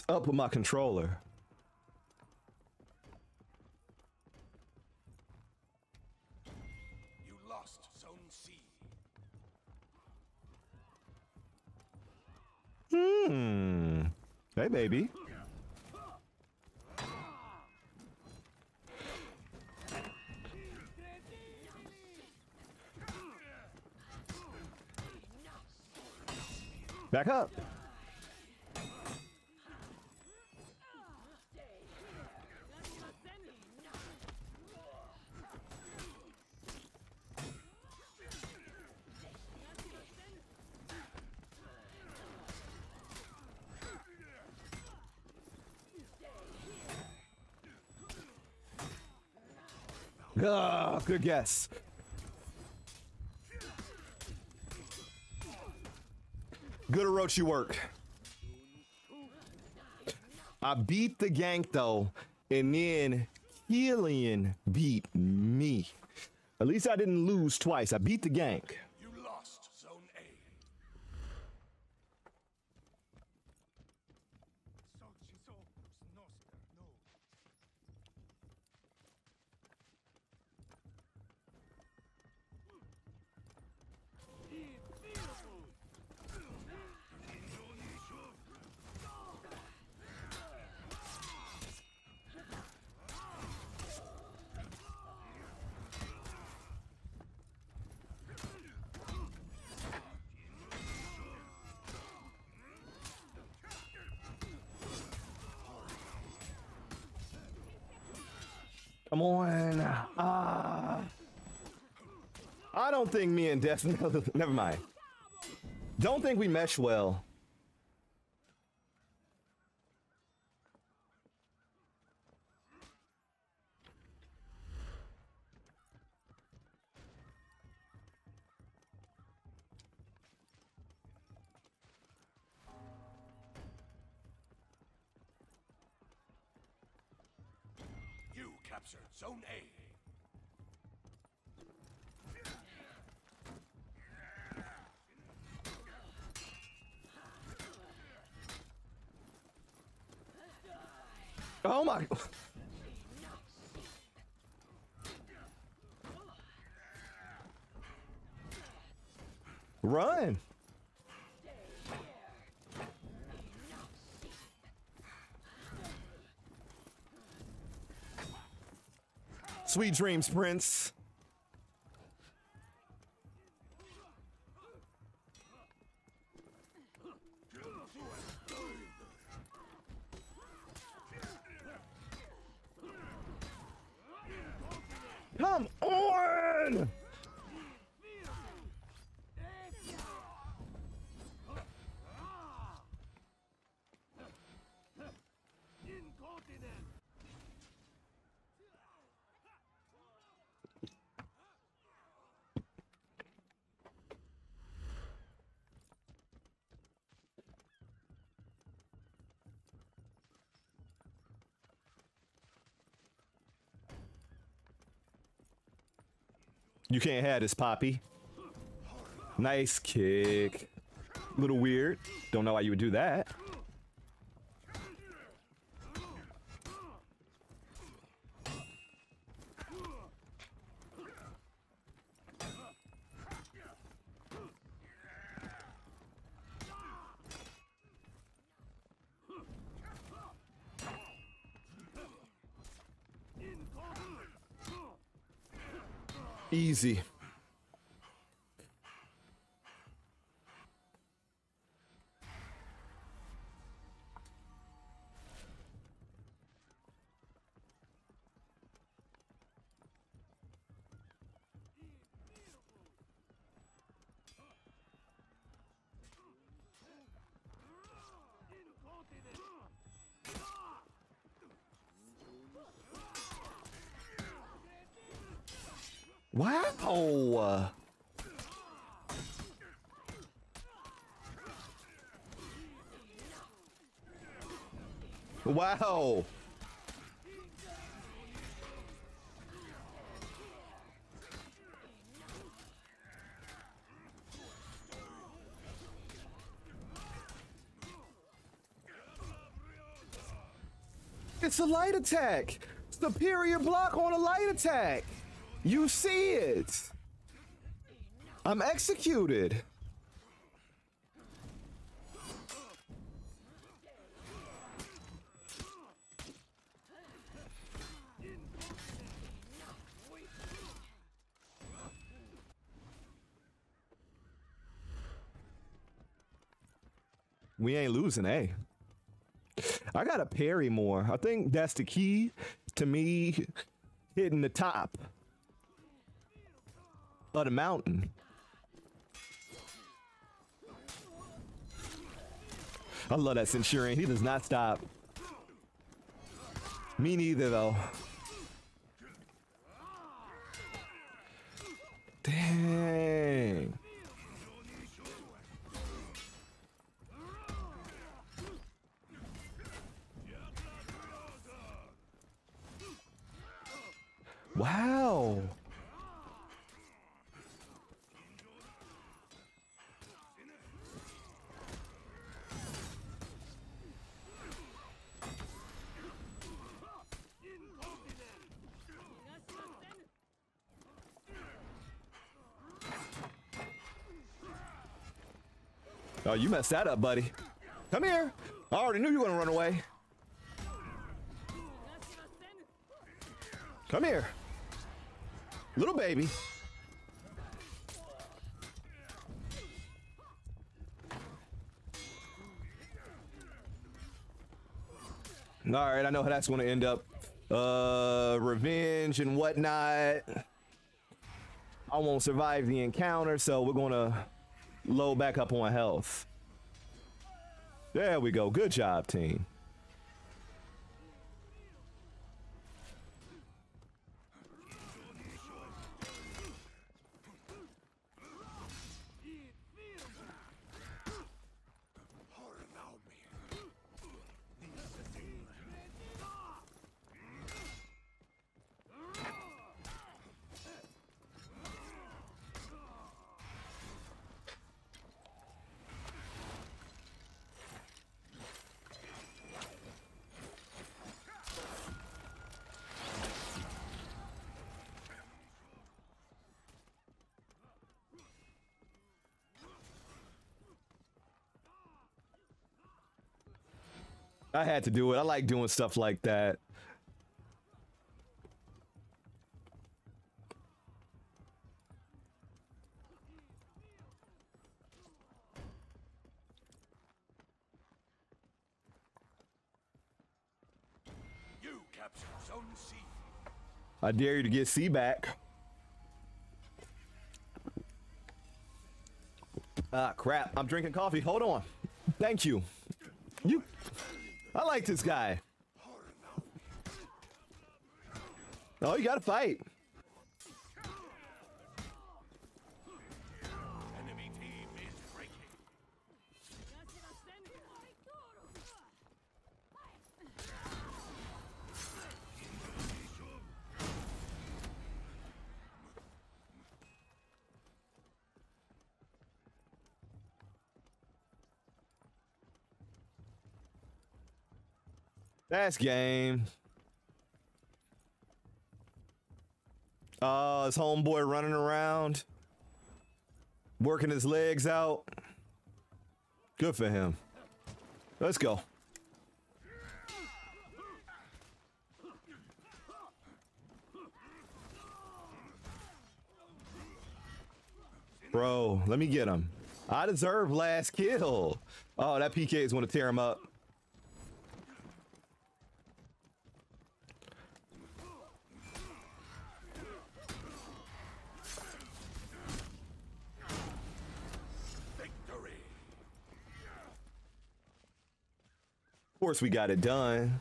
up with my controller? You lost Zone C. Hey, baby. Back up. Ah, good guess. Good Orochi work. I beat the gank though, and then Killian beat me. At least I didn't lose twice. I beat the gank. You lost Zone A. Come on. I don't think me and Death... Never mind. Don't think we mesh well. You captured Zone A. Oh my... Run. Sweet dreams, Prince. Come on! You can't have this, Poppy. Nice kick. Little weird. Don't know why you would do that. Easy. Wow. Wow. it's a light attack. Superior block on a light attack. You see it. I'm executed. We ain't losing, eh? I gotta parry more. I think that's the key to me hitting the top of the mountain. I love that Centurion. He does not stop. Me neither, though. Dang. Wow. Oh, you messed that up, buddy. Come here. I already knew you were gonna run away. Come here. Little baby. All right, I know how that's going to end up. Revenge and whatnot. I won't survive the encounter, so we're going to load back up on health. There we go. Good job, team. I had to do it. I like doing stuff like that. You captured Zone C. I dare you to get C back. Ah, crap. I'm drinking coffee. Hold on. Thank you. I like this guy. Oh, you gotta fight. Enemy team is breaking. That's game. Oh, his homeboy running around, working his legs out. Good for him. Let's go. Bro, let me get him. I deserve last kill. Oh, that PK is going to tear him up. Of course, we got it done.